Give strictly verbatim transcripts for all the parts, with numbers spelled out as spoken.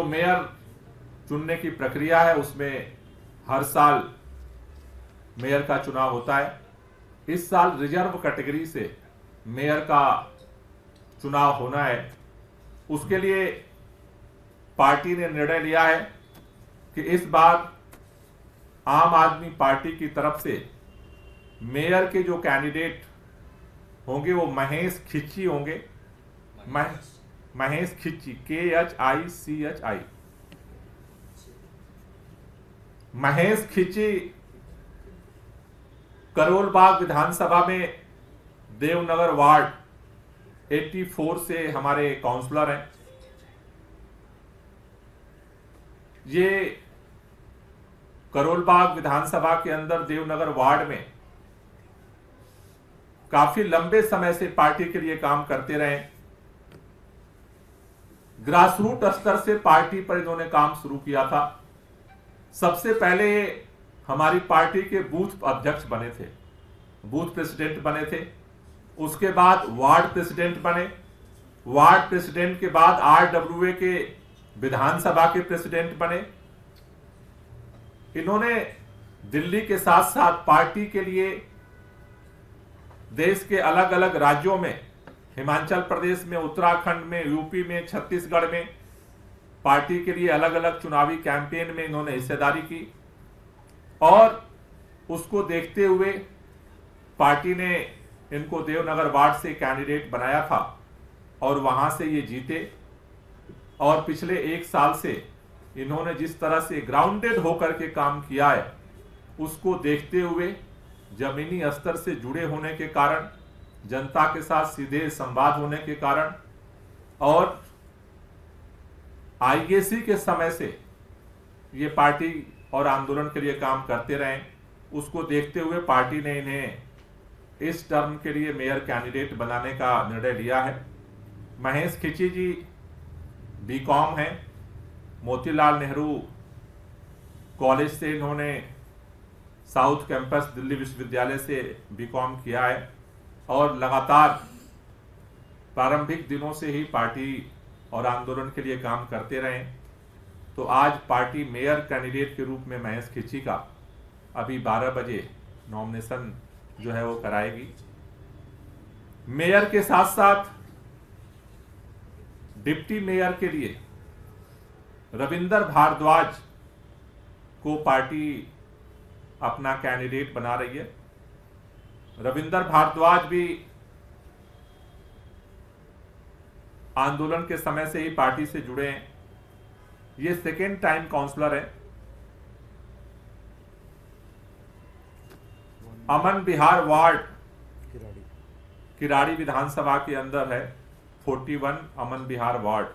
जो मेयर चुनने की प्रक्रिया है उसमें हर साल मेयर का चुनाव होता है। इस साल रिजर्व कैटेगरी से मेयर का चुनाव होना है। उसके लिए पार्टी ने निर्णय लिया है कि इस बार आम आदमी पार्टी की तरफ से मेयर के जो कैंडिडेट होंगे वो महेश खिच्ची होंगे। मह, महेश खिच्ची, के H I C H I, Mahesh Khichi Karol Bagh विधानसभा में देवनगर वार्ड चौरासी से हमारे काउंसलर हैं। ये करोलबाग विधानसभा के अंदर देवनगर वार्ड में काफी लंबे समय से पार्टी के लिए काम करते रहे। ग्रासरूट स्तर से पार्टी पर इन्होंने काम शुरू किया था। सबसे पहले हमारी पार्टी के बूथ अध्यक्ष बने थे, बूथ प्रेसिडेंट बने थे। उसके बाद वार्ड प्रेसिडेंट बने। वार्ड प्रेसिडेंट के बाद आरडब्ल्यूए के विधानसभा के प्रेसिडेंट बने। इन्होंने दिल्ली के साथ साथ पार्टी के लिए देश के अलग अलग राज्यों में, हिमाचल प्रदेश में, उत्तराखंड में, यूपी में, छत्तीसगढ़ में पार्टी के लिए अलग अलग चुनावी कैंपेन में इन्होंने हिस्सेदारी की। और उसको देखते हुए पार्टी ने इनको देवनगर वार्ड से कैंडिडेट बनाया था और वहां से ये जीते। और पिछले एक साल से इन्होंने जिस तरह से ग्राउंडेड होकर के काम किया है उसको देखते हुए, जमीनी स्तर से जुड़े होने के कारण, जनता के साथ सीधे संवाद होने के कारण और आई ए सी के समय से ये पार्टी और आंदोलन के लिए काम करते रहे, उसको देखते हुए पार्टी ने इन्हें इस टर्म के लिए मेयर कैंडिडेट बनाने का निर्णय लिया है। महेश खिच्ची जी बी कॉम हैं, मोतीलाल नेहरू कॉलेज से इन्होंने साउथ कैंपस दिल्ली विश्वविद्यालय से बी कॉम किया है और लगातार प्रारंभिक दिनों से ही पार्टी और आंदोलन के लिए काम करते रहे। तो आज पार्टी मेयर कैंडिडेट के रूप में महेश खिच्ची का अभी बारह बजे नॉमिनेशन जो है वो कराएगी। मेयर के साथ साथ डिप्टी मेयर के लिए रविंदर भारद्वाज को पार्टी अपना कैंडिडेट बना रही है। रविंदर भारद्वाज भी आंदोलन के समय से ही पार्टी से जुड़े हैं। ये सेकेंड टाइम काउंसलर है। अमन विहार वार्ड किराड़ी विधानसभा के अंदर है, इकतालीस अमन विहार वार्ड।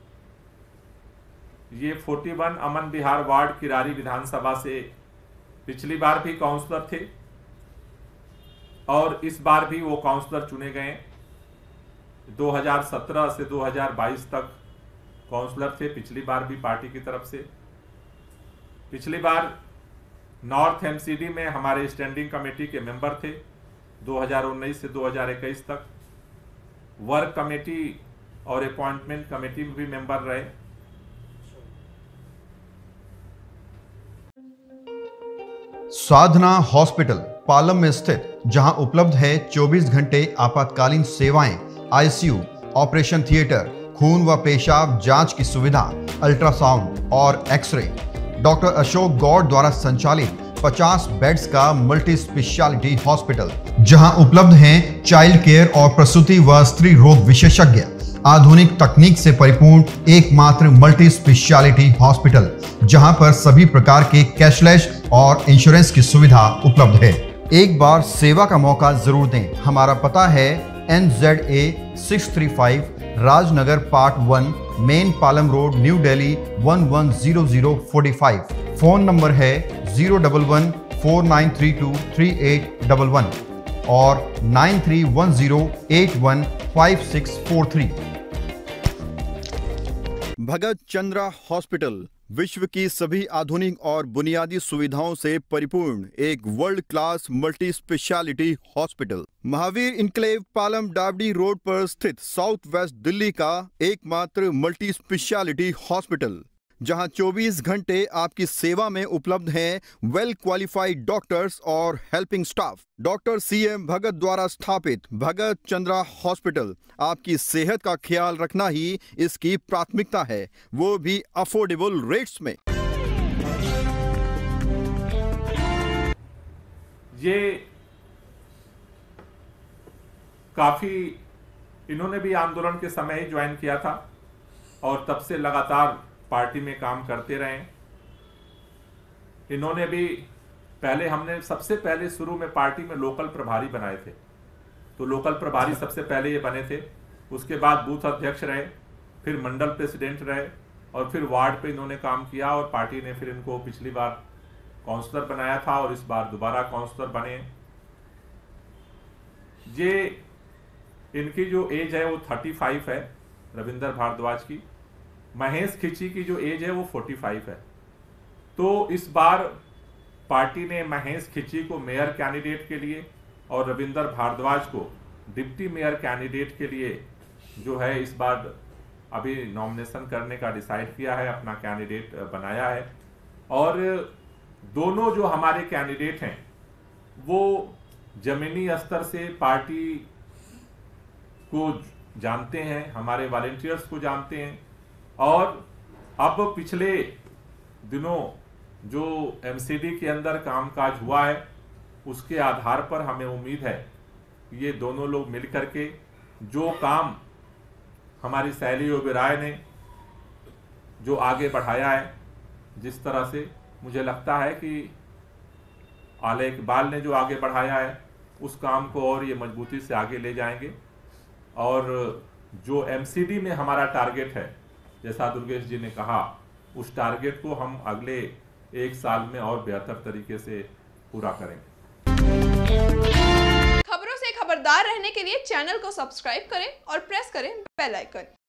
ये इकतालीस अमन विहार वार्ड किराड़ी विधानसभा से पिछली बार भी काउंसलर थे और इस बार भी वो काउंसलर चुने गए। दो हज़ार सत्रह से दो हज़ार बाईस तक काउंसलर थे, पिछली बार भी पार्टी की तरफ से। पिछली बार नॉर्थ एम सी डी में हमारे स्टैंडिंग कमेटी के मेंबर थे दो हज़ार उन्नीस से दो हज़ार इक्कीस तक। वर्क कमेटी और अपॉइंटमेंट कमेटी में भी मेंबर रहे। साधना हॉस्पिटल पालम में स्थित, जहां उपलब्ध है चौबीस घंटे आपातकालीन सेवाएं, I C U, operation theatre, खून व पेशाब जांच की सुविधा, अल्ट्रासाउंड और एक्सरे। डॉक्टर अशोक गौड़ द्वारा संचालित पचास बेड्स का मल्टी स्पेशलिटी हॉस्पिटल, जहां उपलब्ध हैं चाइल्ड केयर और प्रसूति व स्त्री रोग विशेषज्ञ। आधुनिक तकनीक से परिपूर्ण एकमात्र मल्टी स्पेशलिटी हॉस्पिटल, जहां पर सभी प्रकार के कैशलेस और इंश्योरेंस की सुविधा उपलब्ध है। एक बार सेवा का मौका जरूर दें। हमारा पता है N Z A six three five Rajnagar part one, main Palam road, new Delhi one one zero zero four five. Phone number है zero double one four nine three two three eight double one और nine three one zero eight one five six four three. Bhagat Chandra hospital विश्व की सभी आधुनिक और बुनियादी सुविधाओं से परिपूर्ण एक world class multi speciality hospital, Mahavir enclave Palam डावडी रोड पर स्थित साउथ वेस्ट दिल्ली का एकमात्र मल्टी स्पेशलिटी हॉस्पिटल। जहां चौबीस घंटे आपकी सेवा में उपलब्ध हैं वेल क्वालिफाइड डॉक्टर्स और helping staff. Doctor C M Bhagat द्वारा स्थापित भगत चंद्रा हॉस्पिटल आपकी सेहत का ख्याल रखना ही इसकी प्राथमिकता है, वो भी अफोर्डेबल रेट्स में। ये काफी इन्होंने भी आंदोलन के समय ही ज्वाइन किया था और तब से लगातार पार्टी में काम करते रहे। इन्होंने भी पहले हमने सबसे पहले शुरू में पार्टी में लोकल प्रभारी बनाए थे, तो लोकल प्रभारी सबसे पहले ये बने थे। उसके बाद बूथ अध्यक्ष रहे, फिर मंडल प्रेसिडेंट रहे और फिर वार्ड पे इन्होंने काम किया और पार्टी ने फिर इनको पिछली बार काउंसलर बनाया था और इस बार दोबारा काउंसलर बने। ये इनकी जो एज है वो पैंतीस है रविंदर भारद्वाज की। महेश खिची की जो एज है वो पैंतालीस है। तो इस बार पार्टी ने महेश खिची को मेयर कैंडिडेट के लिए और रविंदर भारद्वाज को डिप्टी मेयर कैंडिडेट के लिए जो है इस बार अभी नॉमिनेशन करने का डिसाइड किया है, अपना कैंडिडेट बनाया है। और दोनों जो हमारे कैंडिडेट हैं वो जमीनी स्तर से पार्टी को जानते हैं, हमारे वॉलंटियर्स को जानते हैं और अब पिछले दिनों जो एमसीडी के अंदर कामकाज हुआ है उसके आधार पर हमें उम्मीद है ये दोनों लोग मिलकर के जो काम हमारी शैली ओबेरॉय ने जो आगे बढ़ाया है, जिस तरह से मुझे लगता है कि आला इकबाल ने जो आगे बढ़ाया है उस काम को और ये मजबूती से आगे ले जाएंगे। और जो एमसीडी में हमारा टारगेट है, जैसा दुर्गेश जी ने कहा, उस टारगेट को हम अगले एक साल में और बेहतर तरीके से पूरा करेंगे। खबरों से खबरदार रहने के लिए चैनल को सब्सक्राइब करें और प्रेस करें बेल आइकन।